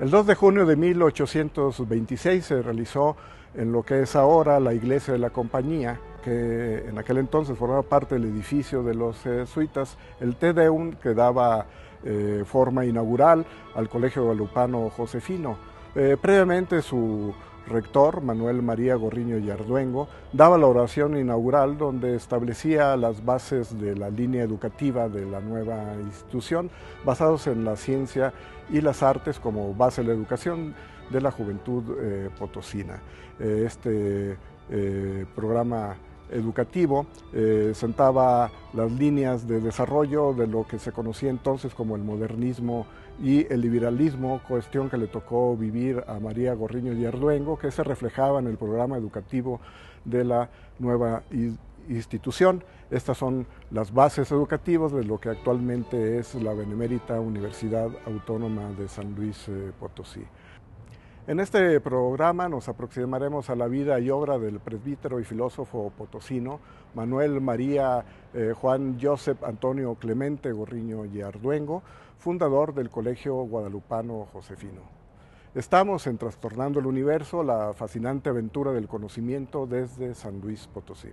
El 2 de junio de 1826 se realizó en lo que es ahora la iglesia de la Compañía, que en aquel entonces formaba parte del edificio de los jesuitas, el Te Deum, que daba forma inaugural al Colegio Guadalupano Josefino. Previamente su rector, Manuel María Gorriño y Arduengo, daba la oración inaugural donde establecía las bases de la línea educativa de la nueva institución, basados en la ciencia y las artes como base de la educación de la juventud potosina. Este programa educativo sentaba las líneas de desarrollo de lo que se conocía entonces como el modernismo y el liberalismo, cuestión que le tocó vivir a María Gorriño y Arduengo, que se reflejaba en el programa educativo de la nueva institución. Estas son las bases educativas de lo que actualmente es la Benemérita Universidad Autónoma de San Luis Potosí. En este programa nos aproximaremos a la vida y obra del presbítero y filósofo potosino Manuel María Juan Joseph Antonio Clemente Gorriño y Arduengo, fundador del Colegio Guadalupano Josefino. Estamos en Trastornando el Universo, la fascinante aventura del conocimiento desde San Luis Potosí.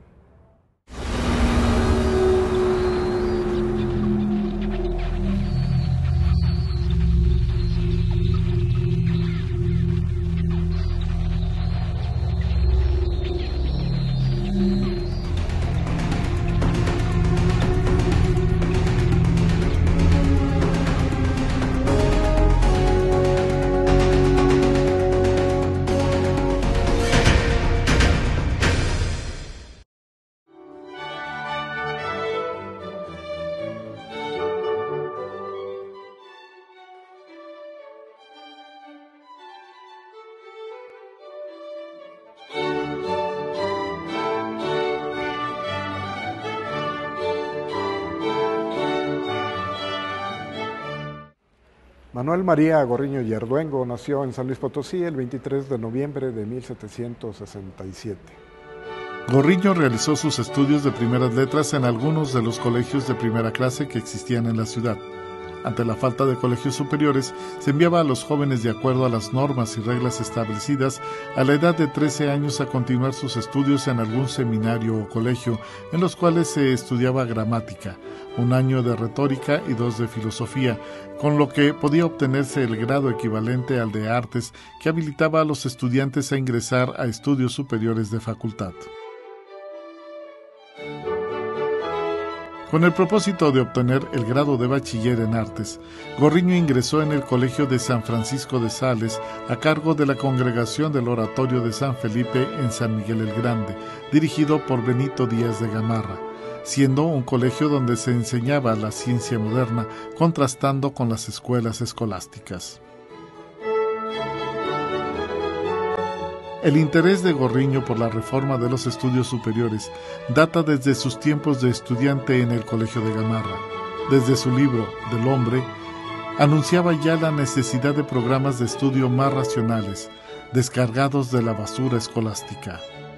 Manuel María Gorriño y Arduengo nació en San Luis Potosí el 23 de noviembre de 1767. Gorriño realizó sus estudios de primeras letras en algunos de los colegios de primera clase que existían en la ciudad. Ante la falta de colegios superiores, se enviaba a los jóvenes de acuerdo a las normas y reglas establecidas a la edad de 13 años a continuar sus estudios en algún seminario o colegio, en los cuales se estudiaba gramática, 1 año de retórica y 2 de filosofía, con lo que podía obtenerse el grado equivalente al de artes que habilitaba a los estudiantes a ingresar a estudios superiores de facultad. Con el propósito de obtener el grado de bachiller en artes, Gorriño ingresó en el Colegio de San Francisco de Sales a cargo de la Congregación del Oratorio de San Felipe en San Miguel el Grande, dirigido por Benito Díaz de Gamarra, siendo un colegio donde se enseñaba la ciencia moderna, contrastando con las escuelas escolásticas. El interés de Gorriño por la reforma de los estudios superiores data desde sus tiempos de estudiante en el Colegio de Gamarra. Desde su libro, Del Hombre, anunciaba ya la necesidad de programas de estudio más racionales, descargados de la basura escolástica.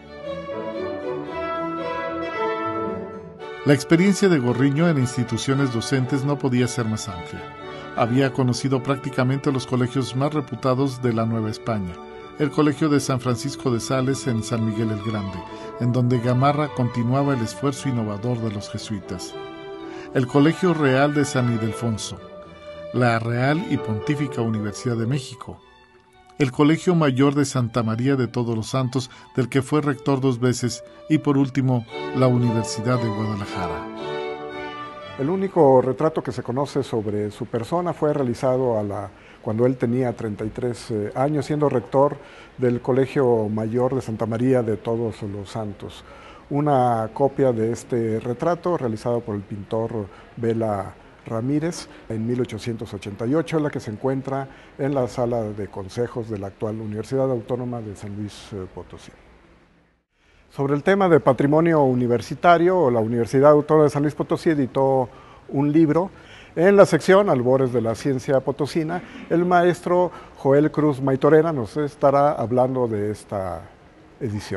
La experiencia de Gorriño en instituciones docentes no podía ser más amplia. Había conocido prácticamente los colegios más reputados de la Nueva España, el Colegio de San Francisco de Sales en San Miguel el Grande, en donde Gamarra continuaba el esfuerzo innovador de los jesuitas, el Colegio Real de San Ildefonso, la Real y Pontífica Universidad de México, el Colegio Mayor de Santa María de Todos los Santos, del que fue rector 2 veces, y por último, la Universidad de Guadalajara. El único retrato que se conoce sobre su persona fue realizado cuando él tenía 33 años, siendo rector del Colegio Mayor de Santa María de Todos los Santos. Una copia de este retrato, realizado por el pintor Vela Ramírez en 1888, la que se encuentra en la sala de consejos de la actual Universidad Autónoma de San Luis Potosí. Sobre el tema de patrimonio universitario, la Universidad Autónoma de San Luis Potosí editó un libro. En la sección Albores de la Ciencia Potosina, el maestro Joel Cruz Maitorena nos estará hablando de esta edición.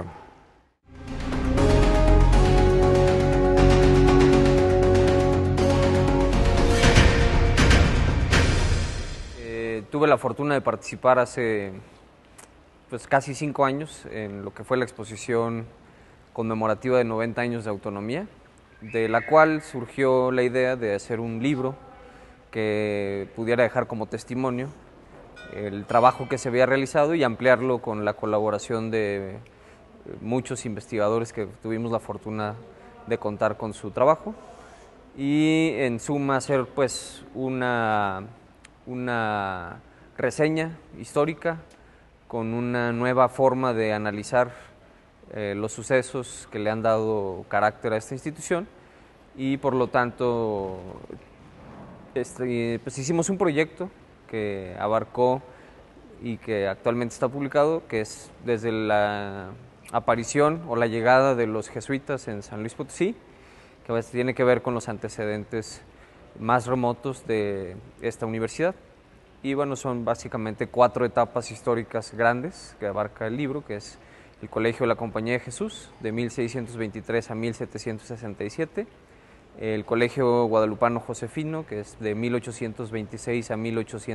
tuve la fortuna de participar hace pues, casi 5 años en lo que fue la exposición conmemorativa de 90 años de autonomía, de la cual surgió la idea de hacer un libro que pudiera dejar como testimonio el trabajo que se había realizado y ampliarlo con la colaboración de muchos investigadores que tuvimos la fortuna de contar con su trabajo, y en suma hacer pues una reseña histórica con una nueva forma de analizar los sucesos que le han dado carácter a esta institución, y por lo tanto pues hicimos un proyecto que abarcó y que actualmente está publicado, que es desde la aparición o la llegada de los jesuitas en San Luis Potosí, que tiene que ver con los antecedentes más remotos de esta universidad. Y bueno, son básicamente 4 etapas históricas grandes que abarca el libro, que es el Colegio de la Compañía de Jesús, de 1623 a 1767, el Colegio Guadalupano Josefino, que es de 1826 a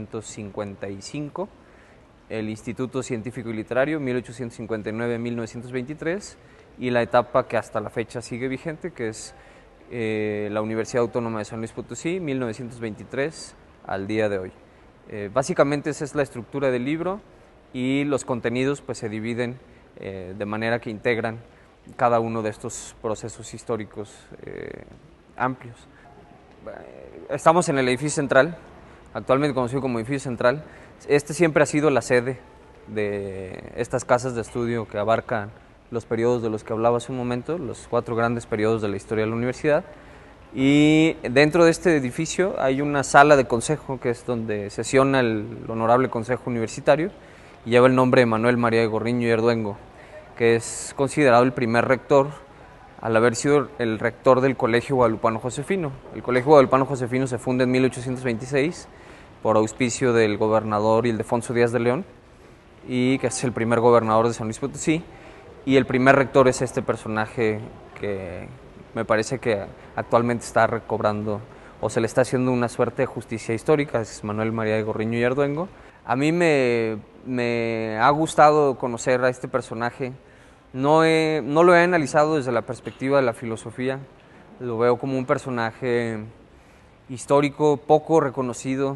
1855, el Instituto Científico y Literario, 1859 a 1923, y la etapa que hasta la fecha sigue vigente, que es la Universidad Autónoma de San Luis Potosí, 1923 al día de hoy. Básicamente esa es la estructura del libro, y los contenidos pues se dividen de manera que integran cada uno de estos procesos históricos amplios. Estamos en el edificio central, actualmente conocido como edificio central. Este siempre ha sido la sede de estas casas de estudio que abarcan los periodos de los que hablaba hace un momento, los 4 grandes periodos de la historia de la universidad. Y dentro de este edificio hay una sala de consejo, que es donde sesiona el Honorable Consejo Universitario, y lleva el nombre de Manuel María de Gorriño y Arduengo, que es considerado el primer rector, al haber sido el rector del Colegio Guadalupano Josefino. El Colegio Guadalupano Josefino se funda en 1826 por auspicio del gobernador Ildefonso Díaz de León, y que es el primer gobernador de San Luis Potosí, y el primer rector es este personaje que me parece que actualmente está recobrando o se le está haciendo una suerte de justicia histórica, es Manuel María de Gorriño y Arduengo. A mí me ha gustado conocer a este personaje. No lo he analizado desde la perspectiva de la filosofía, lo veo como un personaje histórico poco reconocido.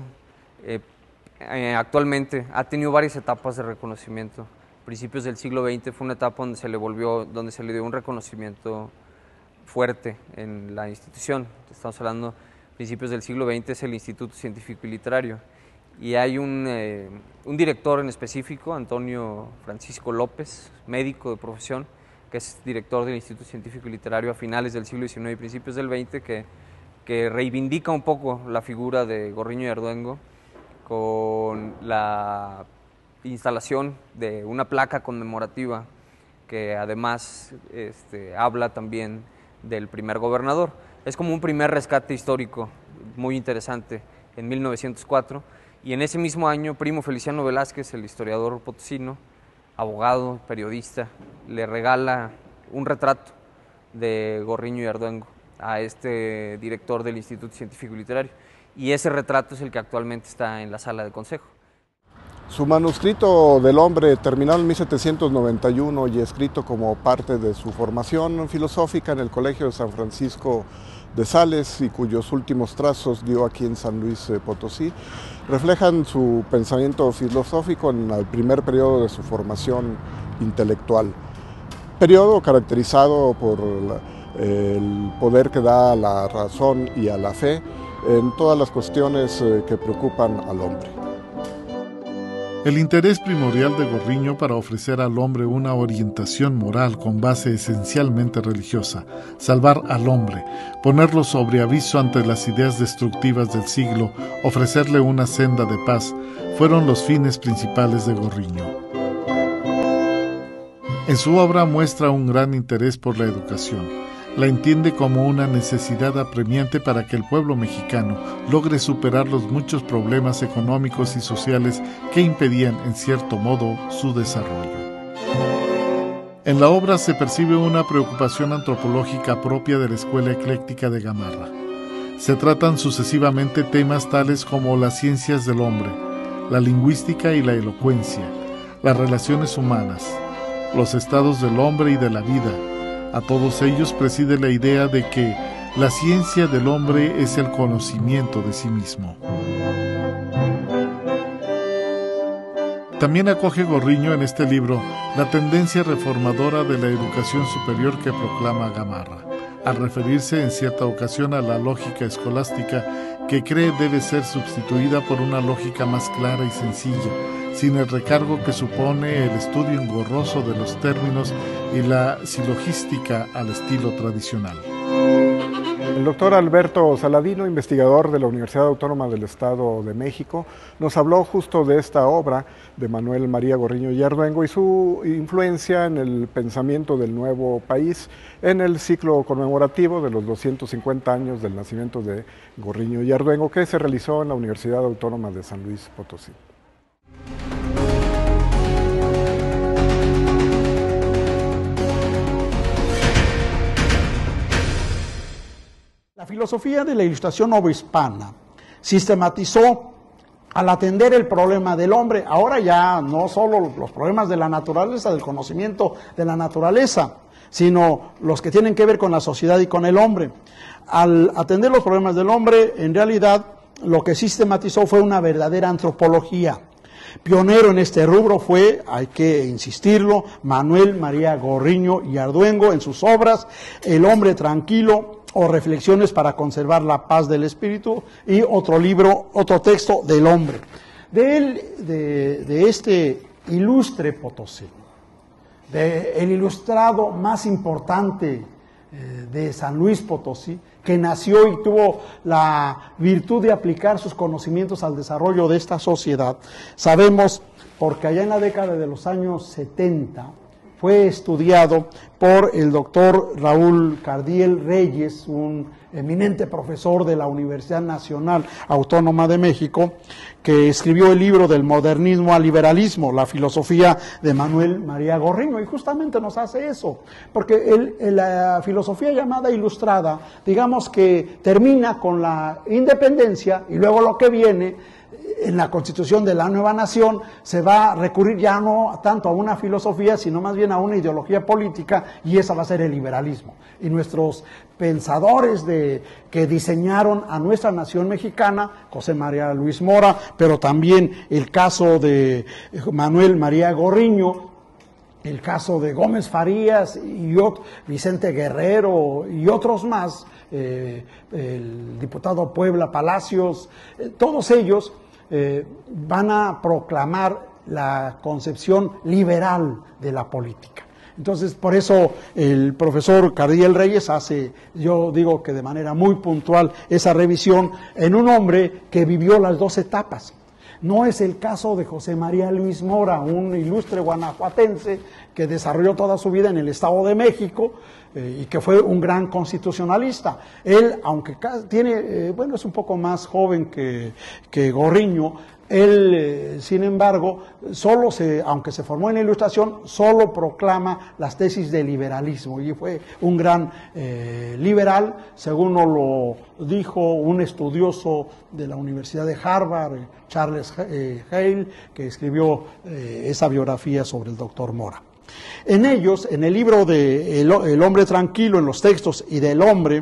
Actualmente ha tenido varias etapas de reconocimiento. Principios del siglo XX fue una etapa donde se le dio un reconocimiento fuerte en la institución. Estamos hablando principios del siglo XX, es el Instituto Científico y Literario, y hay un director en específico, Antonio Francisco López, médico de profesión, que es director del Instituto Científico y Literario a finales del siglo XIX y principios del XX, que reivindica un poco la figura de Gorriño y Arduengo con la instalación de una placa conmemorativa que además habla también del primer gobernador. Es como un primer rescate histórico muy interesante en 1904, y en ese mismo año Primo Feliciano Velázquez, el historiador potosino, abogado, periodista, le regala un retrato de Gorriño y Arduengo a este director del Instituto Científico y Literario, y ese retrato es el que actualmente está en la sala de consejo. Su manuscrito del hombre, terminado en 1791 y escrito como parte de su formación filosófica en el Colegio de San Francisco de Sales, y cuyos últimos trazos dio aquí en San Luis Potosí, reflejan su pensamiento filosófico en el primer periodo de su formación intelectual. Periodo caracterizado por el poder que da a la razón y a la fe en todas las cuestiones que preocupan al hombre. El interés primordial de Gorriño para ofrecer al hombre una orientación moral con base esencialmente religiosa, salvar al hombre, ponerlo sobre aviso ante las ideas destructivas del siglo, ofrecerle una senda de paz, fueron los fines principales de Gorriño. En su obra muestra un gran interés por la educación. La entiende como una necesidad apremiante para que el pueblo mexicano logre superar los muchos problemas económicos y sociales que impedían, en cierto modo, su desarrollo. En la obra se percibe una preocupación antropológica propia de la Escuela Ecléctica de Gamarra. Se tratan sucesivamente temas tales como las ciencias del hombre, la lingüística y la elocuencia, las relaciones humanas, los estados del hombre y de la vida. A todos ellos preside la idea de que la ciencia del hombre es el conocimiento de sí mismo. También acoge Gorriño en este libro la tendencia reformadora de la educación superior que proclama Gamarra, al referirse en cierta ocasión a la lógica escolástica que cree debe ser sustituida por una lógica más clara y sencilla, sin el recargo que supone el estudio engorroso de los términos y la silogística al estilo tradicional. El doctor Alberto Saladino, investigador de la Universidad Autónoma del Estado de México, nos habló justo de esta obra de Manuel María Gorriño y Arduengo y su influencia en el pensamiento del nuevo país en el ciclo conmemorativo de los 250 años del nacimiento de Gorriño y Arduengo, que se realizó en la Universidad Autónoma de San Luis Potosí. La filosofía de la Ilustración novohispana sistematizó al atender el problema del hombre, ahora ya no solo los problemas de la naturaleza, del conocimiento de la naturaleza, sino los que tienen que ver con la sociedad y con el hombre. Al atender los problemas del hombre, en realidad lo que sistematizó fue una verdadera antropología. Pionero en este rubro fue, hay que insistirlo, Manuel María Gorriño y Arduengo en sus obras El hombre tranquilo o Reflexiones para conservar la paz del espíritu y otro libro, otro texto del hombre. De este ilustre potosí, el ilustrado más importante de San Luis Potosí, que nació y tuvo la virtud de aplicar sus conocimientos al desarrollo de esta sociedad, sabemos, porque allá en la década de los años 70, fue estudiado por el doctor Raúl Cardiel Reyes, un eminente profesor de la Universidad Nacional Autónoma de México, que escribió el libro Del modernismo al liberalismo, la filosofía de Manuel María Gorriño, y justamente nos hace eso, porque la filosofía llamada ilustrada, digamos que termina con la independencia, y luego lo que viene en la constitución de la nueva nación se va a recurrir ya no tanto a una filosofía, sino más bien a una ideología política, y esa va a ser el liberalismo. Y nuestros pensadores que diseñaron a nuestra nación mexicana, José María Luis Mora, pero también el caso de Manuel María Gorriño, el caso de Gómez Farías y Vicente Guerrero y otros más, el diputado Puebla Palacios, todos ellos van a proclamar la concepción liberal de la política. Entonces, por eso el profesor Cardiel Reyes hace, yo digo que de manera muy puntual, esa revisión en un hombre que vivió las dos etapas. No es el caso de José María Luis Mora, un ilustre guanajuatense que desarrolló toda su vida en el Estado de México y que fue un gran constitucionalista. Él, aunque tiene, es un poco más joven que Gorriño, él, sin embargo, aunque se formó en la Ilustración, solo proclama las tesis del liberalismo, y fue un gran liberal, según nos lo dijo un estudioso de la Universidad de Harvard, Charles Hale, que escribió esa biografía sobre el doctor Mora. En ellos, en el libro de El hombre tranquilo, en los textos y del hombre,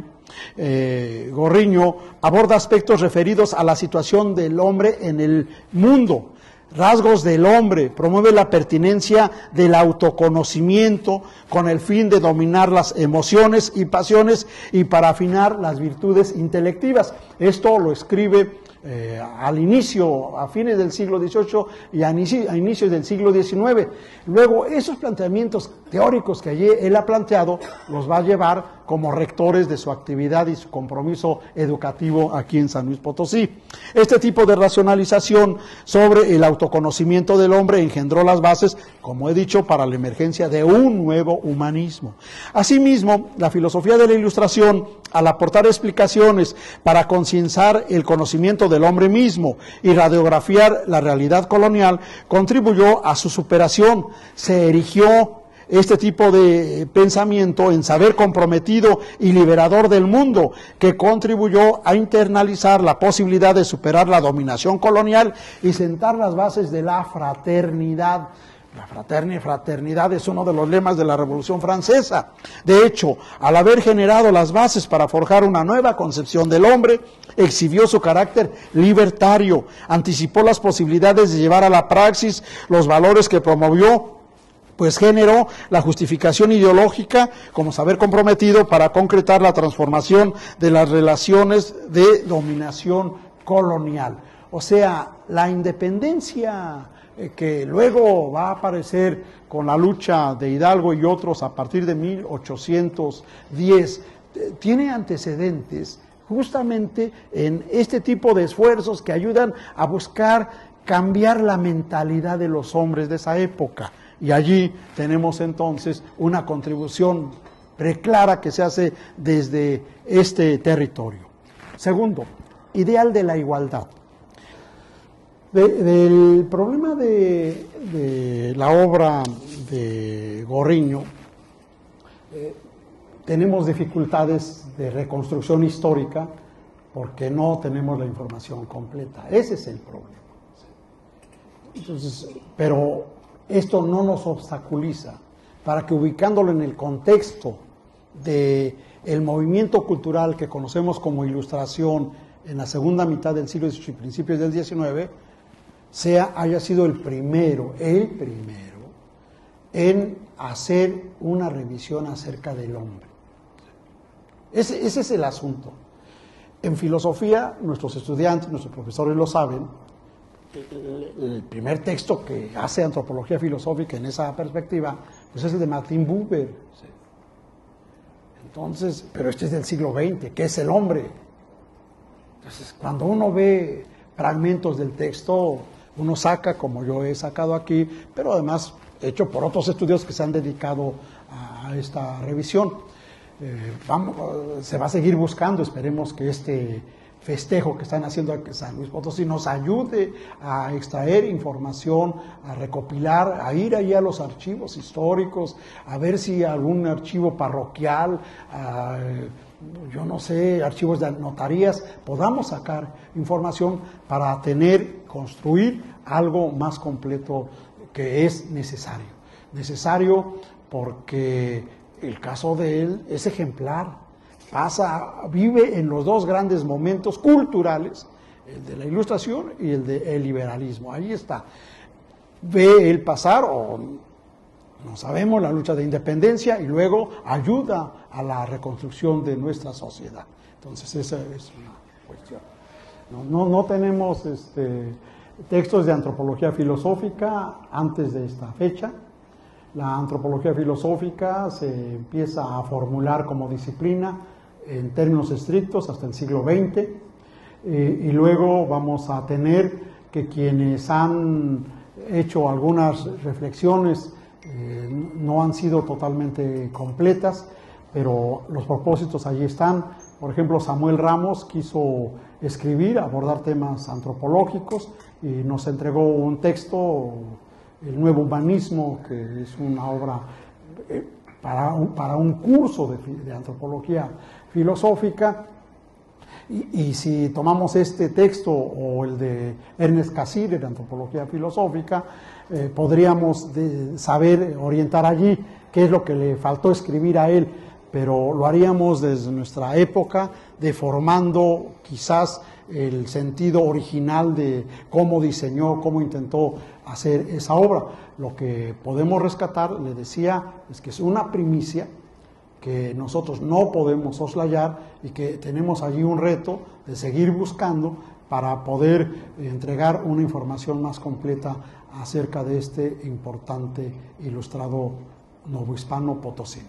Gorriño aborda aspectos referidos a la situación del hombre en el mundo, rasgos del hombre, promueve la pertinencia del autoconocimiento con el fin de dominar las emociones y pasiones y para afinar las virtudes intelectivas. Esto lo escribe al inicio, a fines del siglo XVIII y a inicios del siglo XIX. Luego, esos planteamientos teóricos que allí él ha planteado, los va a llevar como rectores de su actividad y su compromiso educativo aquí en San Luis Potosí. Este tipo de racionalización sobre el autoconocimiento del hombre engendró las bases, como he dicho, para la emergencia de un nuevo humanismo. Asimismo, la filosofía de la Ilustración, al aportar explicaciones para concienciar el conocimiento del hombre mismo y radiografiar la realidad colonial, contribuyó a su superación. Se erigió este tipo de pensamiento en saber comprometido y liberador del mundo, que contribuyó a internalizar la posibilidad de superar la dominación colonial y sentar las bases de la fraternidad. La fraternidad es uno de los lemas de la Revolución Francesa. De hecho, al haber generado las bases para forjar una nueva concepción del hombre, exhibió su carácter libertario, anticipó las posibilidades de llevar a la praxis los valores que promovió, pues generó la justificación ideológica como saber comprometido para concretar la transformación de las relaciones de dominación colonial. O sea, la independencia que luego va a aparecer con la lucha de Hidalgo y otros a partir de 1810, tiene antecedentes justamente en este tipo de esfuerzos que ayudan a buscar cambiar la mentalidad de los hombres de esa época. Y allí tenemos entonces una contribución preclara que se hace desde este territorio. Segundo, ideal de la igualdad. Del problema de la obra de Gorriño, tenemos dificultades de reconstrucción histórica porque no tenemos la información completa. Ese es el problema. Entonces, pero esto no nos obstaculiza para que, ubicándolo en el contexto del movimiento cultural que conocemos como Ilustración en la segunda mitad del siglo XVIII y principios del XIX, haya sido el primero en hacer una revisión acerca del hombre. Ese es el asunto. En filosofía, nuestros estudiantes, nuestros profesores lo saben, el primer texto que hace antropología filosófica en esa perspectiva, pues es el de Martin Buber. Entonces, pero este es del siglo XX, ¿qué es el hombre? Entonces, cuando uno ve fragmentos del texto, uno saca, como yo he sacado aquí, pero además hecho por otros estudios que se han dedicado a esta revisión. Se va a seguir buscando, esperemos que este festejo que están haciendo aquí en San Luis Potosí nos ayude a extraer información, a recopilar, a ir ahí a los archivos históricos, a ver si algún archivo parroquial, yo no sé, archivos de notarías, podamos sacar información para construir algo más completo que es necesario. Necesario porque el caso de él es ejemplar. Vive en los dos grandes momentos culturales, el de la Ilustración y el del liberalismo. Ahí está. Ve él pasar, o no sabemos, la lucha de independencia y luego ayuda a la reconstrucción de nuestra sociedad. Entonces esa es una cuestión. No tenemos textos de antropología filosófica antes de esta fecha. La antropología filosófica se empieza a formular como disciplina en términos estrictos hasta el siglo XX, y luego vamos a tener que quienes han hecho algunas reflexiones no han sido totalmente completas, pero los propósitos allí están. Por ejemplo, Samuel Ramos quiso escribir, abordar temas antropológicos y nos entregó un texto, El Nuevo Humanismo, que es una obra para un curso de antropología filosófica. Y si tomamos este texto o el de Ernest Cassirer, de Antropología Filosófica, podríamos saber orientar allí qué es lo que le faltó escribir a él, pero lo haríamos desde nuestra época, deformando quizás el sentido original de cómo diseñó, cómo intentó hacer esa obra. Lo que podemos rescatar, le decía, es que es una primicia que nosotros no podemos soslayar y que tenemos allí un reto de seguir buscando para poder entregar una información más completa acerca de este importante ilustrado novohispano potosino.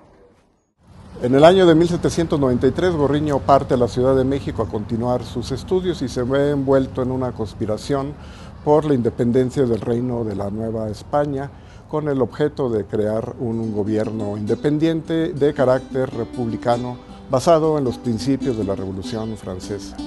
En el año de 1793, Gorriño parte a la Ciudad de México a continuar sus estudios y se ve envuelto en una conspiración por la independencia del Reino de la Nueva España, con el objeto de crear un gobierno independiente de carácter republicano basado en los principios de la Revolución Francesa.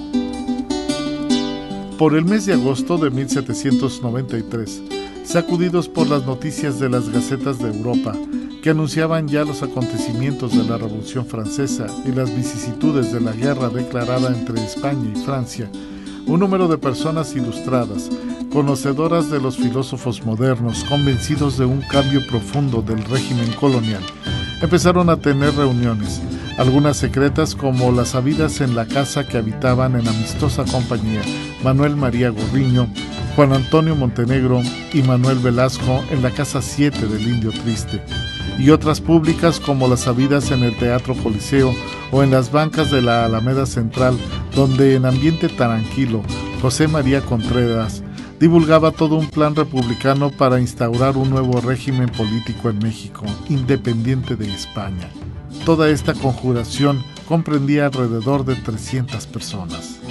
Por el mes de agosto de 1793, sacudidos por las noticias de las gacetas de Europa, que anunciaban ya los acontecimientos de la Revolución Francesa y las vicisitudes de la guerra declarada entre España y Francia, un número de personas ilustradas, conocedoras de los filósofos modernos, convencidos de un cambio profundo del régimen colonial, empezaron a tener reuniones, algunas secretas como las habidas en la casa que habitaban en amistosa compañía Manuel María Gorriño, Juan Antonio Montenegro y Manuel Velasco en la Casa 7 del Indio Triste, y otras públicas como las habidas en el Teatro Coliseo o en las bancas de la Alameda Central, donde en ambiente tranquilo José María Contreras divulgaba todo un plan republicano para instaurar un nuevo régimen político en México, independiente de España. Toda esta conjuración comprendía alrededor de 300 personas.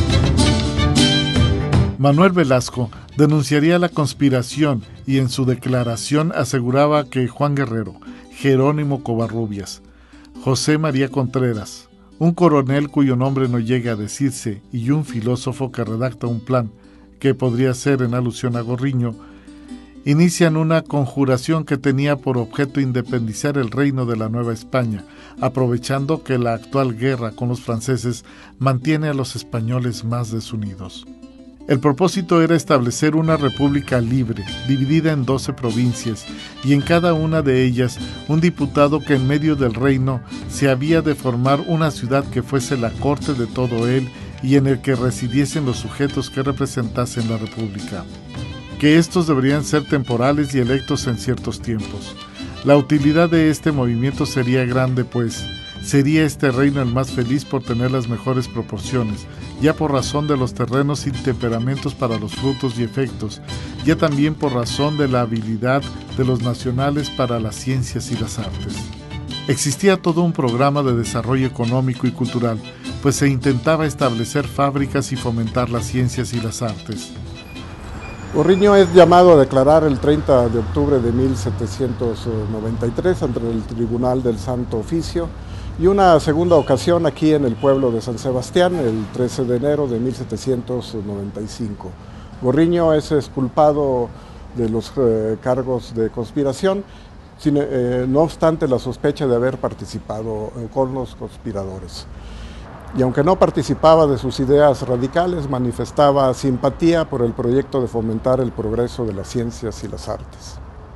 Manuel Velasco denunciaría la conspiración y en su declaración aseguraba que Juan Guerrero, Jerónimo Covarrubias, José María Contreras, un coronel cuyo nombre no llega a decirse y un filósofo que redacta un plan que podría ser en alusión a Gorriño, inician una conjuración que tenía por objeto independizar el reino de la Nueva España, aprovechando que la actual guerra con los franceses mantiene a los españoles más desunidos. El propósito era establecer una república libre, dividida en 12 provincias, y en cada una de ellas un diputado que en medio del reino se había de formar una ciudad que fuese la corte de todo él y en el que residiesen los sujetos que representasen la república. Que estos deberían ser temporales y electos en ciertos tiempos. La utilidad de este movimiento sería grande, pues sería este reino el más feliz por tener las mejores proporciones, ya por razón de los terrenos y temperamentos para los frutos y efectos, ya también por razón de la habilidad de los nacionales para las ciencias y las artes. Existía todo un programa de desarrollo económico y cultural, pues se intentaba establecer fábricas y fomentar las ciencias y las artes. Gorriño es llamado a declarar el 30 de octubre de 1793 ante el Tribunal del Santo Oficio y una segunda ocasión aquí en el pueblo de San Sebastián el 13 de enero de 1795. Gorriño es exculpado de los cargos de conspiración, no obstante la sospecha de haber participado con los conspiradores. Y aunque no participaba de sus ideas radicales, manifestaba simpatía por el proyecto de fomentar el progreso de las ciencias y las artes.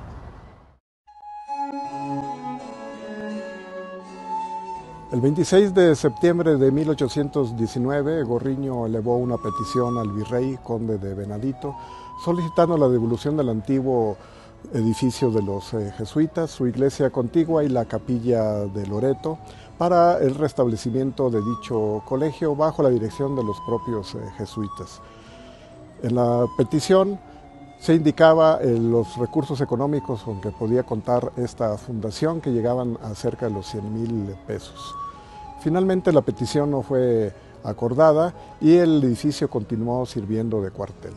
El 26 de septiembre de 1819, Gorriño elevó una petición al virrey conde de Venadito, solicitando la devolución del antiguo edificio de los jesuitas, su iglesia contigua y la capilla de Loreto, para el restablecimiento de dicho colegio bajo la dirección de los propios jesuitas. En la petición se indicaba los recursos económicos con que podía contar esta fundación, que llegaban a cerca de los 100,000 pesos. Finalmente la petición no fue acordada y el edificio continuó sirviendo de cuartel.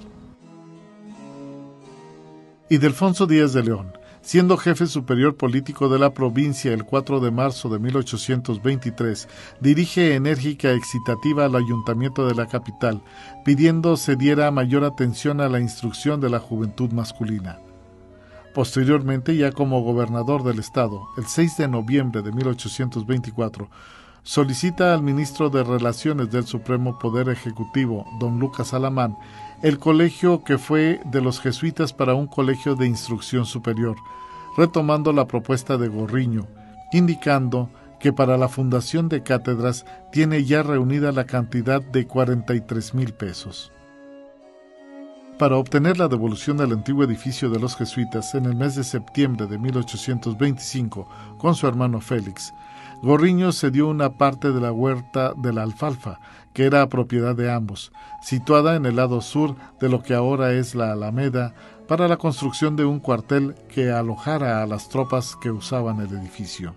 Ildefonso Díaz de León, siendo jefe superior político de la provincia el 4 de marzo de 1823, dirige enérgica y excitativa al ayuntamiento de la capital, pidiendo se diera mayor atención a la instrucción de la juventud masculina. Posteriormente, ya como gobernador del estado, el 6 de noviembre de 1824, solicita al ministro de Relaciones del Supremo Poder Ejecutivo, don Lucas Alamán, el colegio que fue de los jesuitas para un colegio de instrucción superior, retomando la propuesta de Gorriño, indicando que para la fundación de cátedras tiene ya reunida la cantidad de 43,000 pesos. Para obtener la devolución del antiguo edificio de los jesuitas en el mes de septiembre de 1825, con su hermano Félix, Gorriño cedió una parte de la huerta de la Alfalfa, que era propiedad de ambos, situada en el lado sur de lo que ahora es la Alameda, para la construcción de un cuartel que alojara a las tropas que usaban el edificio.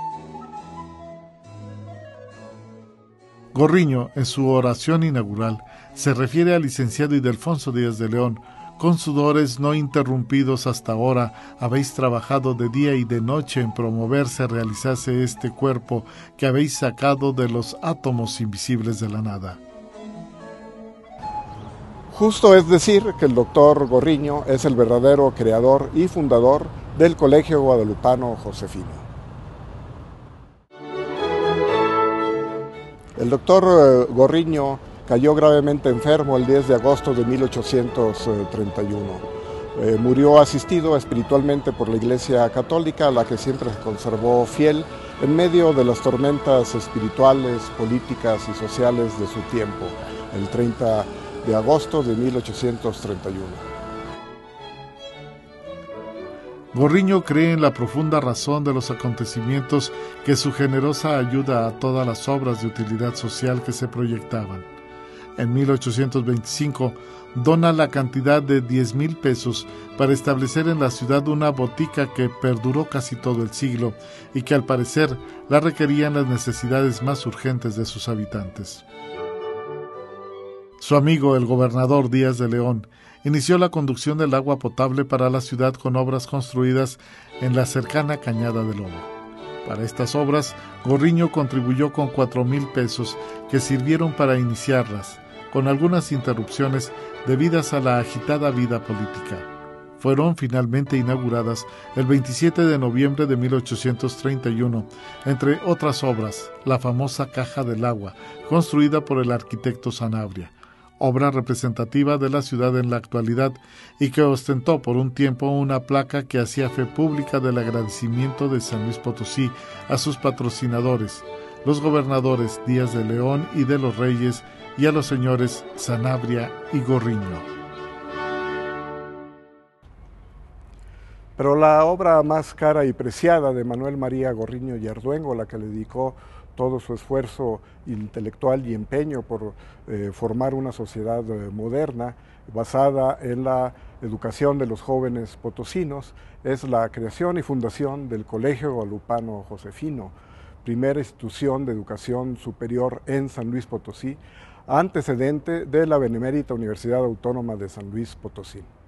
Gorriño, en su oración inaugural, se refiere al licenciado Ildefonso Díaz de León: con sudores no interrumpidos hasta ahora habéis trabajado de día y de noche en promoverse, realizase este cuerpo que habéis sacado de los átomos invisibles de la nada. Justo es decir que el doctor Gorriño es el verdadero creador y fundador del Colegio Guadalupano Josefino. El doctor Gorriño cayó gravemente enfermo el 10 de agosto de 1831. Murió asistido espiritualmente por la Iglesia Católica, a la que siempre se conservó fiel en medio de las tormentas espirituales, políticas y sociales de su tiempo, el 30 de agosto de 1831. Gorriño cree en la profunda razón de los acontecimientos que su generosa ayuda a todas las obras de utilidad social que se proyectaban. En 1825 dona la cantidad de 10,000 pesos para establecer en la ciudad una botica que perduró casi todo el siglo y que al parecer la requerían las necesidades más urgentes de sus habitantes. Su amigo, el gobernador Díaz de León, inició la conducción del agua potable para la ciudad con obras construidas en la cercana Cañada del Lobo. Para estas obras, Gorriño contribuyó con 4,000 pesos que sirvieron para iniciarlas, con algunas interrupciones debidas a la agitada vida política. Fueron finalmente inauguradas el 27 de noviembre de 1831, entre otras obras, la famosa Caja del Agua, construida por el arquitecto Sanabria, obra representativa de la ciudad en la actualidad y que ostentó por un tiempo una placa que hacía fe pública del agradecimiento de San Luis Potosí a sus patrocinadores, los gobernadores Díaz de León y de los Reyes, y a los señores Sanabria y Gorriño. Pero la obra más cara y preciada de Manuel María Gorriño y Arduengo, la que le dedicó todo su esfuerzo intelectual y empeño por formar una sociedad moderna basada en la educación de los jóvenes potosinos, es la creación y fundación del Colegio Guadalupano Josefino, primera institución de educación superior en San Luis Potosí, antecedente de la Benemérita Universidad Autónoma de San Luis Potosí.